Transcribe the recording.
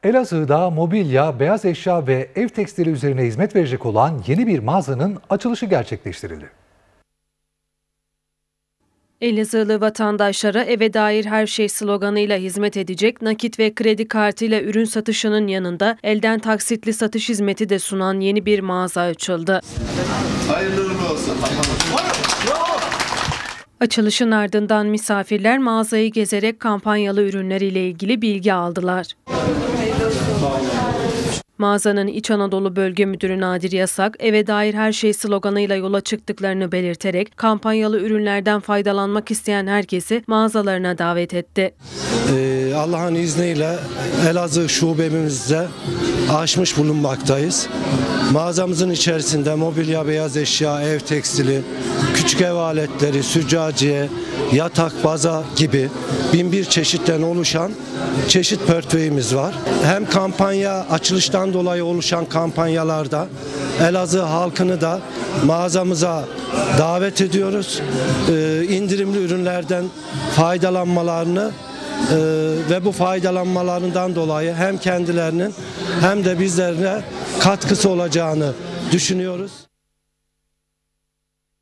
Elazığ'da mobilya, beyaz eşya ve ev tekstili üzerine hizmet verecek olan yeni bir mağazanın açılışı gerçekleştirildi. Elazığlı vatandaşlara eve dair her şey sloganıyla hizmet edecek, nakit ve kredi kartıyla ürün satışının yanında elden taksitli satış hizmeti de sunan yeni bir mağaza açıldı. Hayırlı olsun. Açılışın ardından misafirler mağazayı gezerek kampanyalı ürünler ile ilgili bilgi aldılar. Mağazanın İç Anadolu Bölge Müdürü Nadir Yasak, eve dair her şey sloganıyla yola çıktıklarını belirterek kampanyalı ürünlerden faydalanmak isteyen herkesi mağazalarına davet etti. Allah'ın izniyle Elazığ şubemizde açmış bulunmaktayız. Mağazamızın içerisinde mobilya, beyaz eşya, ev tekstili, küçük ev aletleri, süccaciye, yatak, baza gibi 1001 çeşitten oluşan çeşit portföyümüz var. Hem kampanya açılıştan dolayı oluşan kampanyalarda Elazığ halkını da mağazamıza davet ediyoruz. İndirimli ürünlerden faydalanmalarını ve bu faydalanmalarından dolayı hem kendilerinin hem de bizlerine katkısı olacağını düşünüyoruz.